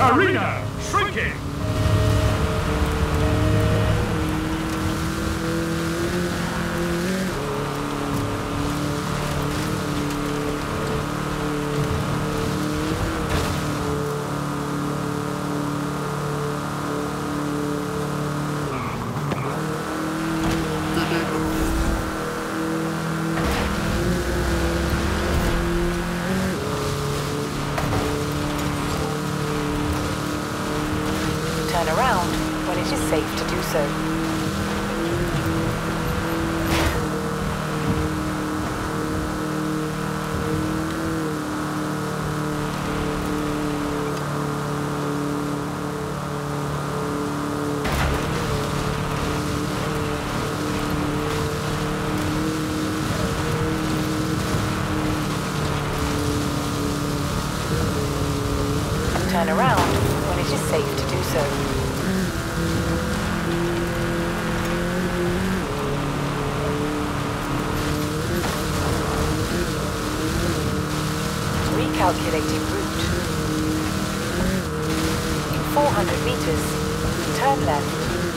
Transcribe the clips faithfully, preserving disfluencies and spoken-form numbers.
Arena shrinking! Turn around when it is safe to do so. Turn around when it is safe to do so. Recalculating route. In four hundred meters, turn left.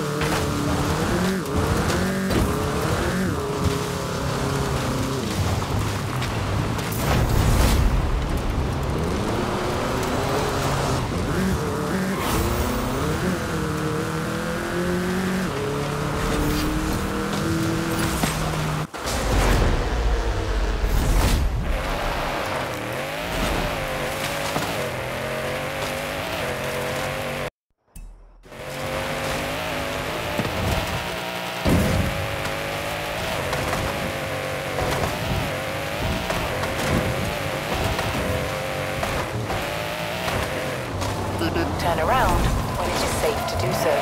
Turn around when it is safe to do so.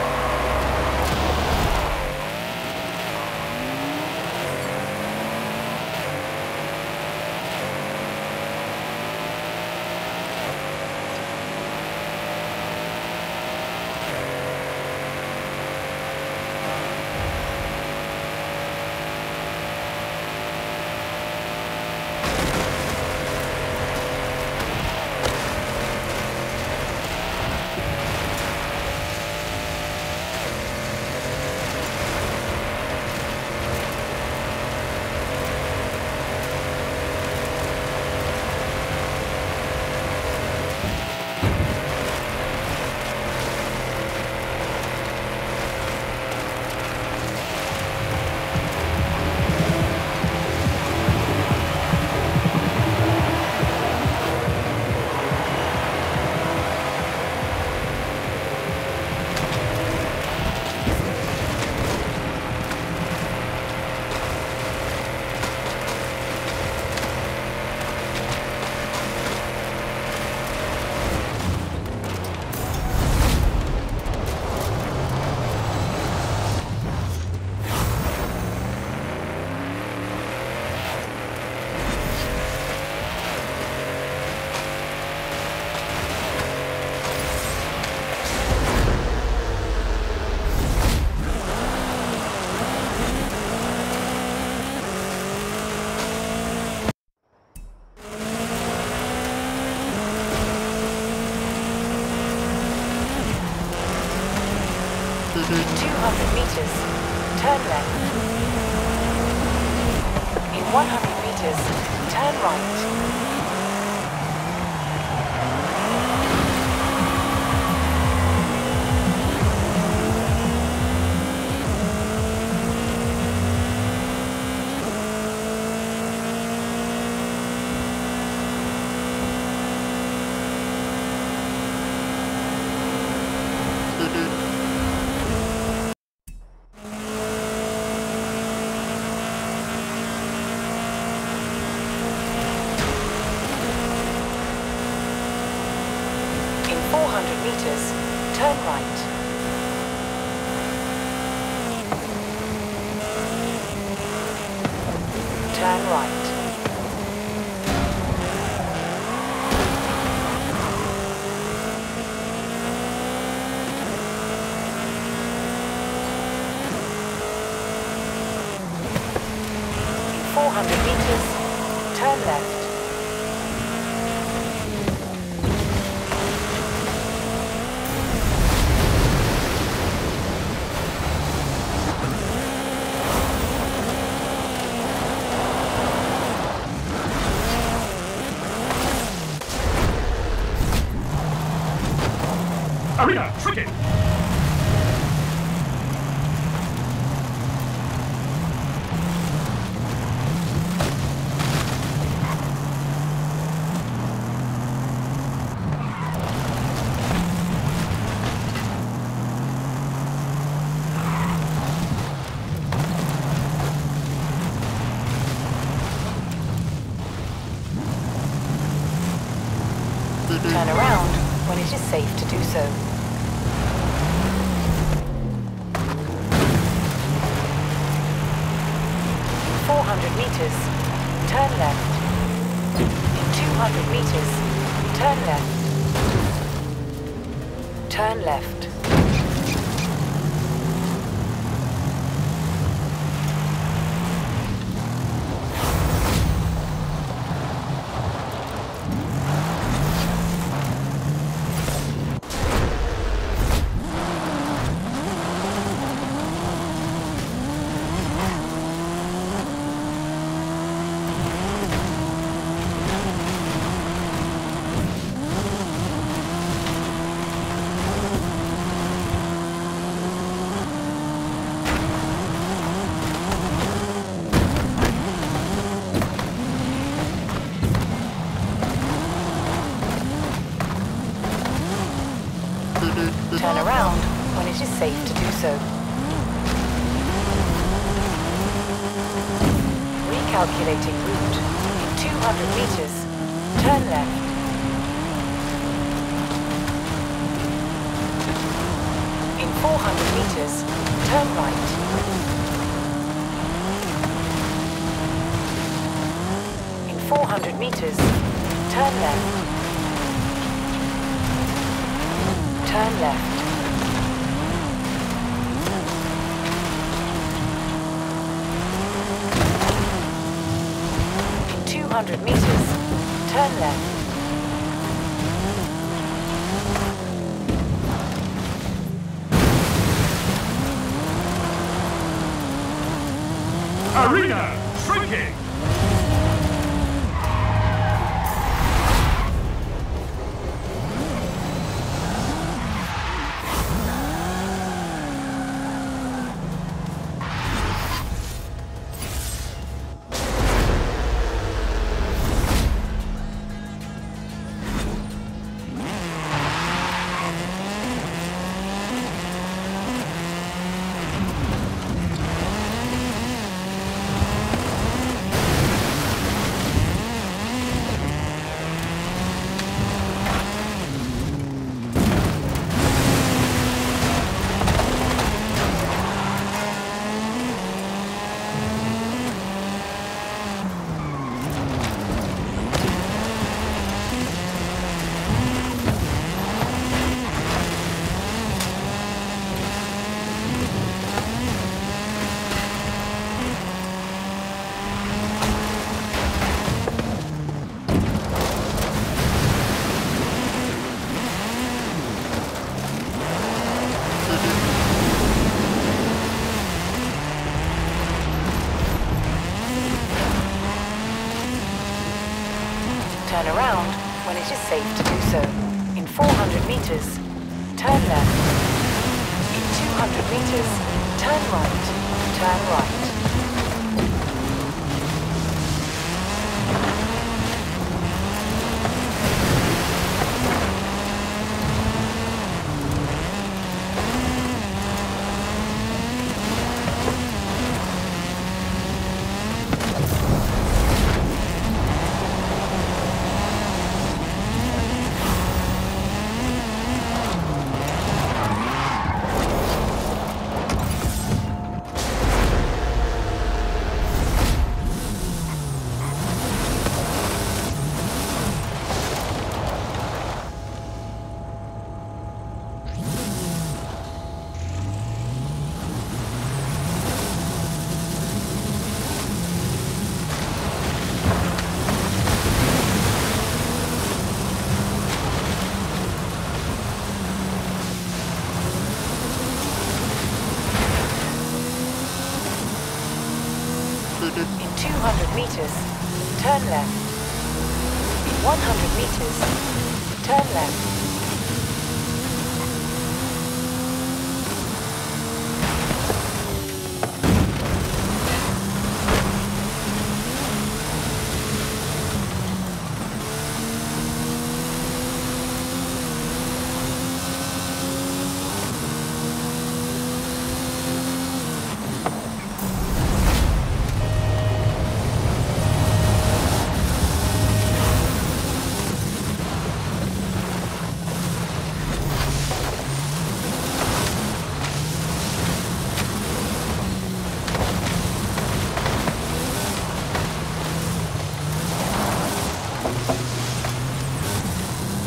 In two hundred meters, turn left. In one hundred meters, turn right. four hundred meters, turn right. Turn right. In four hundred meters, turn left. Arena, tricky! Turn around when it is safe to do so. four hundred meters, turn left. In two hundred meters, turn left. Turn left. Turn around when it is safe to do so. Recalculating route. In two hundred meters, turn left. In four hundred meters, turn right. In four hundred meters, turn left. Turn left. In two hundred meters, turn left. Arena, shrinking! Turn around when it is safe to do so. In four hundred meters, turn left. In two hundred meters, turn right. Turn right. In two hundred meters, turn left. In one hundred meters, turn left.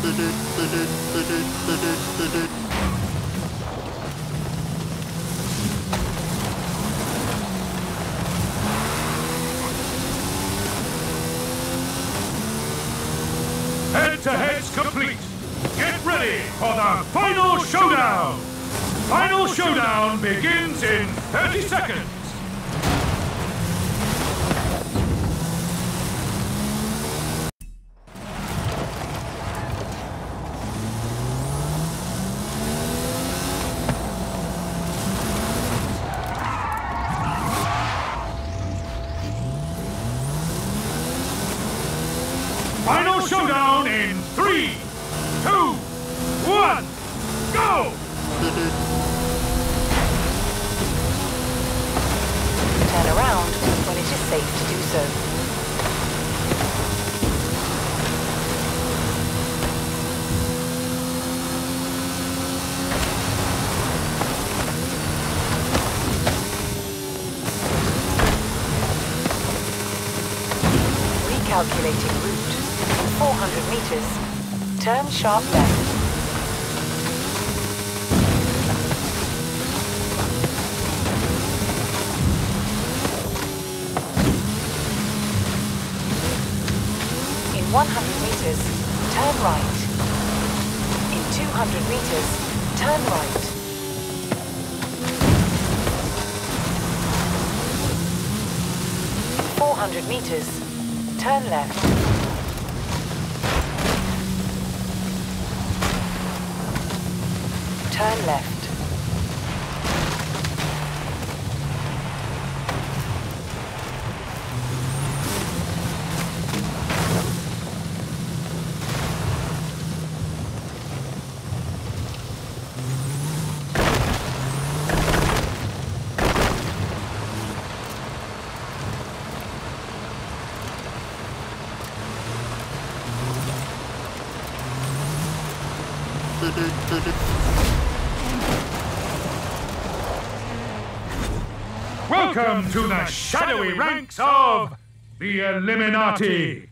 Head-to-head's complete. Get ready for the final showdown. Final showdown begins in thirty seconds. Final showdown in three, two, one, go! Turn around when it is safe to do so. Recalculating route. four hundred meters. Turn sharp left. In one hundred meters, turn right. In two hundred meters, turn right. In four hundred meters, turn left. Turn left. Welcome to the shadowy ranks of the Illuminati.